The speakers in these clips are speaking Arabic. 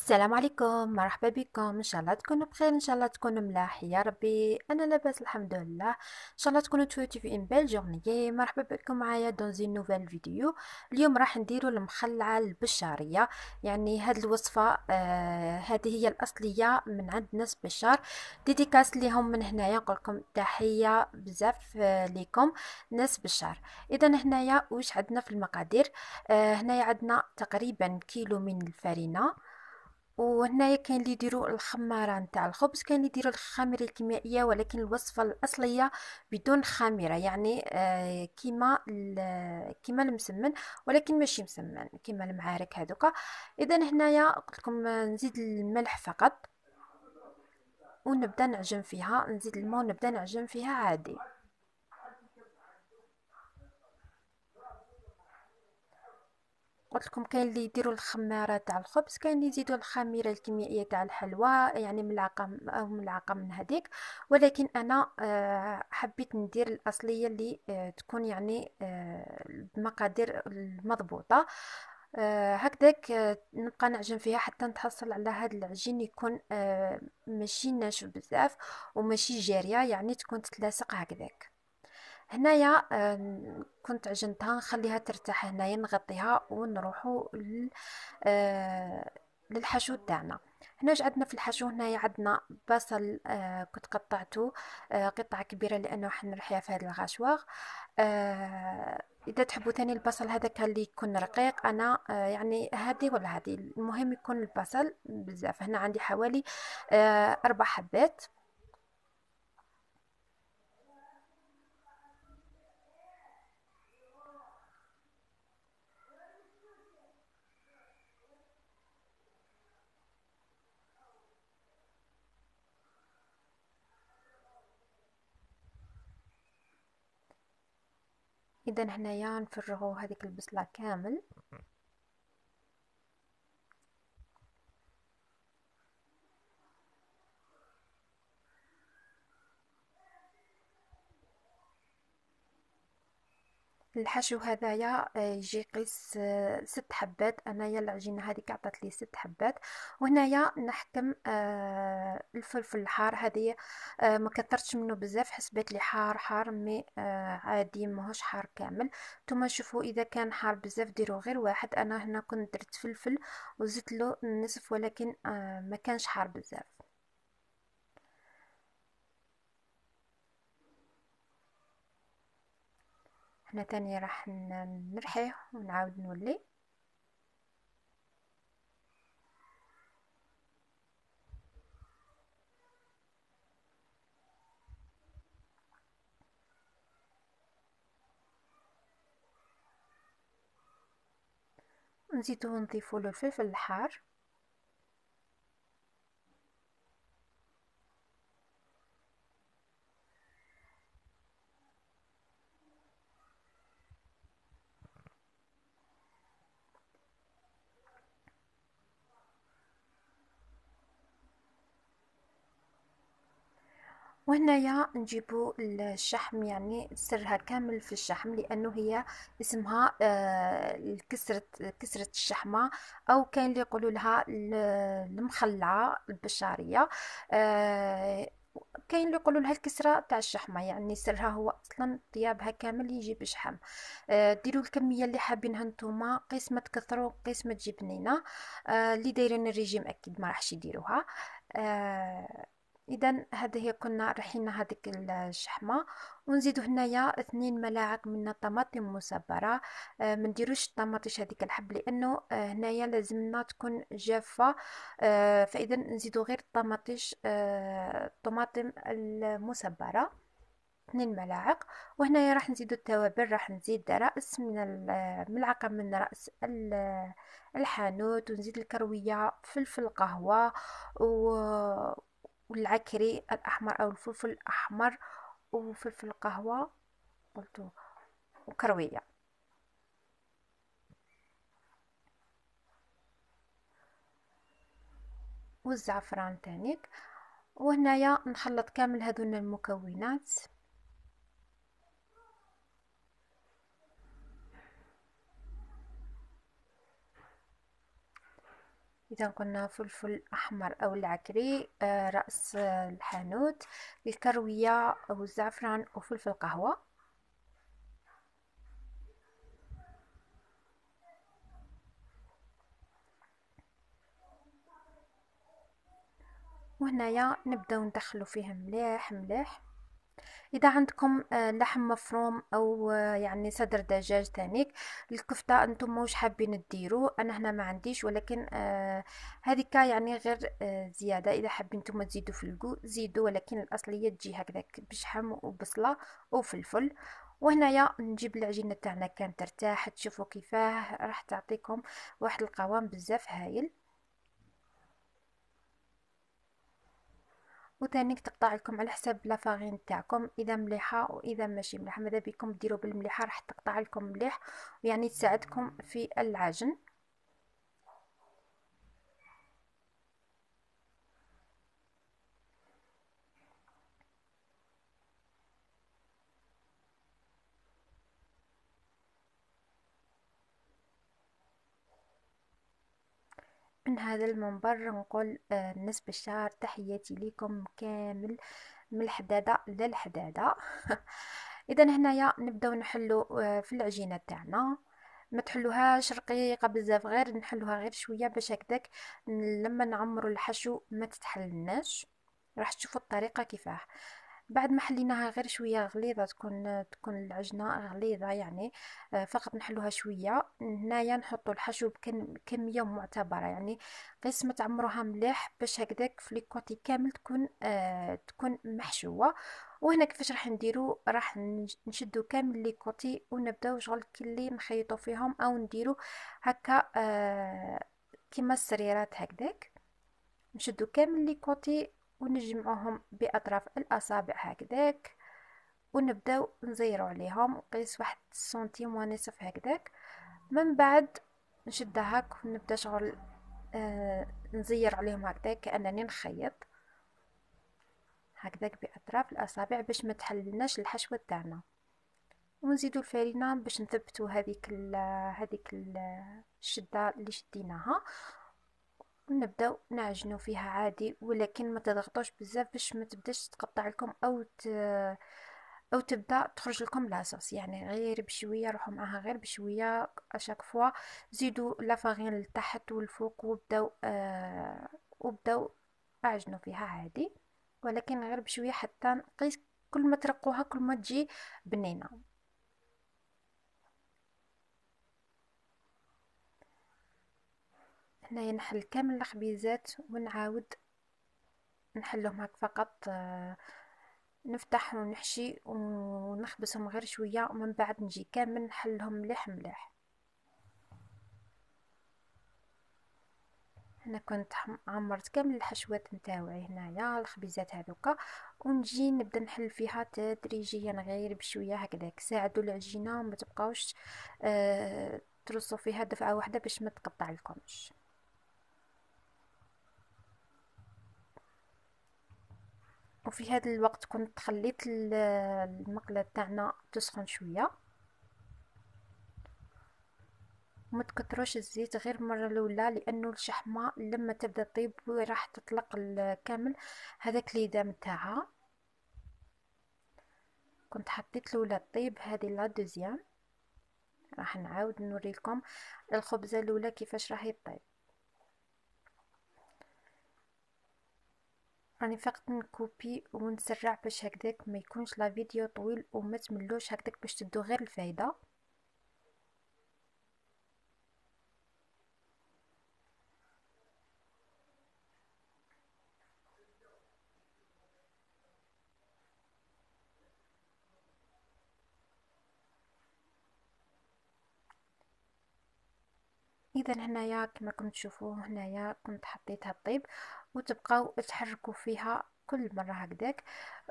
السلام عليكم، مرحبا بكم. ان شاء الله تكونوا بخير، ان شاء الله تكونوا ملاح يا ربي. انا لاباس الحمد لله. ان شاء الله تكونوا تفوتوا في ان بيل جورني. مرحبا بكم معايا دون زين نوفيل فيديو. اليوم راح نديروا المخلعه البشاريه، يعني هاد الوصفه هذه هي الاصليه من عند ناس بشار. ديديكاس ليهم من هنايا، نقول لكم تحيه بزاف ليكم ناس بشار. اذا هنايا واش عندنا في المقادير؟ هنايا عندنا تقريبا كيلو من الفرينه، وهنايا كاين اللي يديروا الخماره نتاع الخبز، كاين اللي يديروا الخميره الكيميائيه، ولكن الوصفه الاصليه بدون خميره، يعني كيما المسمن، ولكن ماشي مسمن كيما المعارك هذوك. اذا هنايا قلت لكم نزيد الملح فقط، ونبدا نعجن فيها، نزيد الماء ونبدا نعجن فيها عادي. قلت لكم كاين اللي يديروا الخماره تاع الخبز، كاين اللي يزيدوا الخميره الكيميائيه تاع الحلوى، يعني ملعقه او ملعقه من هذيك. ولكن انا حبيت ندير الاصليه اللي تكون يعني بمقادير المضبوطه. هكذاك نبقى نعجن فيها حتى نتحصل على هذا العجين يكون ماشي ناشف بزاف وماشي جاريه، يعني تكون تتلاصق هكذاك. هنايا كنت عجنتها، نخليها ترتاح هنايا، نغطيها ونروحوا للحشو تاعنا. هنا واش عندنا في الحشو؟ هنايا عندنا بصل، كنت قطعته قطع كبيره لانه حنرحيها في هذا الغاشواغ. اذا تحبوا تاني البصل هذاك اللي يكون رقيق، انا يعني هادي ولا هادي، المهم يكون البصل بزاف. هنا عندي حوالي 4 حبات. اذا هنايا نفرغوا هذيك البصله كامل. الحشو هذايا يجي قيس 6 حبات. انايا العجينه هذيك عطات لي 6 حبات. وهنايا نحكم الفلفل الحار هذه، ما كثرتش منه بزاف، حسبت لي حار حار مي عادي، ماهوش حار كامل. نتوما شوفوا اذا كان حار بزاف ديروا غير واحد. انا هنا كنت درت فلفل وزدت له النصف، ولكن ما كانش حار بزاف. هنا تاني راح نرحيه ونعاود نولي. نزيدو نضيفو له الفلفل الحار. وهنايا نجيبو الشحم، يعني سرها كامل في الشحم، لانه هي اسمها كسرة الشحمة، او كاين اللي يقولوا لها المخلعة البشارية. آه، كاين اللي يقولوا لها الكسرة تاع الشحمة، يعني سرها هو اصلا طيابها كامل يجي بشحم. ديروا الكمية اللي حابينها نتوما، قيس ما تكثروا قيس ما تجي بنينة. اللي دايرين الريجيم اكيد ما راحش يديروها. اذا هذه هي، كنا رحينا هذيك الشحمه. ونزيدو هنايا 2 ملاعق من الطماطم مصبره. ما نديروش الطماطيش هذيك الحب، لانه هنايا لازمنا تكون جافه. فاذا نزيدو غير الطماطيش، الطماطم المصبره، 2 ملاعق. وهنايا راح نزيدو التوابل، راح نزيد رأس من ملعقة من رأس الحانوت، ونزيد الكروية، فلفل قهوة، و والعكري الأحمر أو الفلفل الأحمر، وفلفل قهوة قلتو، وكروية، والزعفران تانيك. وهنايا نخلط كامل هذون المكونات. إذا قلنا فلفل أحمر أو العكري، رأس الحانوت، الكروية أو الزعفران وفلفل قهوة. وهنايا نبداو ندخلو فيه مليح مليح. اذا عندكم لحم مفروم او يعني صدر دجاج تانيك، الكفته انتم واش حابين ديرو، انا هنا ما عنديش، ولكن هذيك يعني غير زياده. اذا حابين نتوما تزيدوا في الكو زيدوا، ولكن الاصليه تجي هكذاك بشحم وبصله وفلفل. وهنايا نجيب العجينه تاعنا كانت ترتاح، تشوفوا كيفاه راح تعطيكم واحد القوام بزاف هايل. وثاني تقطع لكم على حسب لافارين تاعكم، اذا مليحه واذا ماشي مليحه، ماذا بكم ديروا بالمليحه، راح تقطع لكم مليح ويعني تساعدكم في العجن. من هذا المنبر نقول الناس بشار، تحياتي لكم كامل من الحداده للحداده. اذا هنايا نبداو نحلو في العجينه تاعنا. ما تحلوهاش رقيقه بزاف، غير نحلوها غير شويه باش هكذاك لما نعمروا الحشو ما تتحلناش. راح تشوفوا الطريقه كيفاه. بعد ما حليناها غير شويه غليظه، تكون العجنه غليظه يعني، فقط نحلوها شويه. هنايا نحطوا الحشو بكميه معتبره، يعني قسمة تعمروها مليح باش هكذاك في ليكوتي كامل تكون محشوه. وهنا كيفاش راح نديرو، راح نشدو كامل ليكوتي ونبداو شغل كلي نخيطو فيهم او نديرو هكا كيما السريرات هكذاك. نشدو كامل ليكوتي ونجمعوهم باطراف الاصابع هكذاك، ونبداو نزيرو عليهم قيس واحد سنتيم ونصف هكذاك. من بعد نشدها هاك ونبدا شغل نزير عليهم هكذاك كأنني نخيط هكذاك بأطراف الأصابع باش ما تحللناش الحشوة تاعنا. ونزيدو الفرينة باش نثبتو هذيك الشدة اللي شديناها، ونبداو نعجنو فيها عادي، ولكن ما تضغطوش بزاف باش ما تبداش تقطع لكم او تبدا تخرج لكم لاصوص، يعني غير بشويه، روحوا معاها غير بشويه اشاك فوا. زيدوا لافارين لتحت والفوق وبداو اعجنوا فيها عادي، ولكن غير بشويه حتى نقيس. كل ما ترقوها كل ما تجي بنينه. هنايا نحل كامل الخبيزات ونعاود نحلهم هاك فقط، نفتح ونحشي ونخبزهم غير شويه، ومن بعد نجي كامل نحلهم مليح مليح. هنا كنت عمرت كامل الحشوات نتاوعي هنايا الخبيزات هذوكا، ونجي نبدا نحل فيها تدريجيا غير بشويه هكذاك. ساعدوا العجينه وما تبقاوش ترصوا فيها دفعه واحده باش ما تقطع لكمش. وفي هذا الوقت كنت خليت المقله تاعنا تسخن شويه، وما تكتروش الزيت غير مرة الأولى، لأنه الشحمة لما تبدأ تطيب راح تطلق كامل هذاك ليدام تاعها. كنت حطيت الأولى تطيب، هذه لا دوزيام. راح نعاود نوريلكم الخبزة الأولى كيفاش راح يطيب. راني فقط نكوبي ونسرع باش هكذاك ما يكونش لا فيديو طويل وما تملوش هكذاك، باش تدو غير الفايدة. اذا هنايا كما كنت تشوفوا، هنايا كنت حطيتها طيب، وتبقاو تحركوا فيها كل مره هكذاك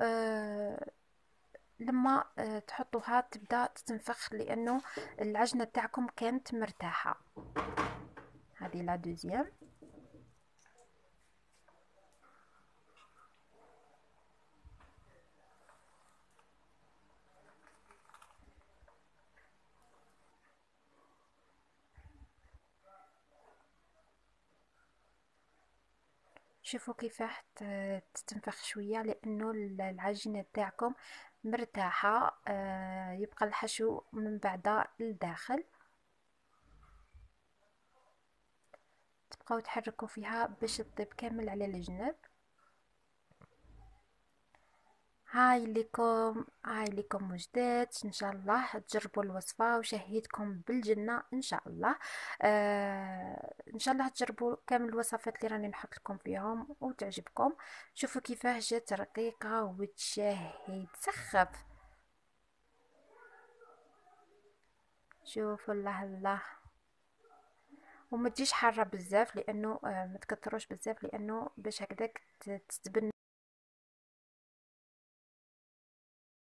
لما تحطوها تبدا تتنفخ، لانه العجنه تاعكم كانت مرتاحه. هذه لا دوزيام. شوفوا كيفاه تتنفخ شوية، لأنه العجينة تاعكم مرتاحة. يبقى الحشو من بعد للداخل. تبقاو تحركوا فيها باش تطيب كامل على الجناب. هاي لكم وجدات، ان شاء الله تجربوا الوصفه وشهيتكم بالجنه ان شاء الله. ان شاء الله تجربوا كامل الوصفات اللي راني نحط لكم فيهم وتعجبكم. شوفوا كيفاه جات رقيقه وتشهي تسخف. شوفوا الله الله. وما تجيش حاره بزاف، لانه ما تكثروش بزاف، لانه باش هكذاك تتبن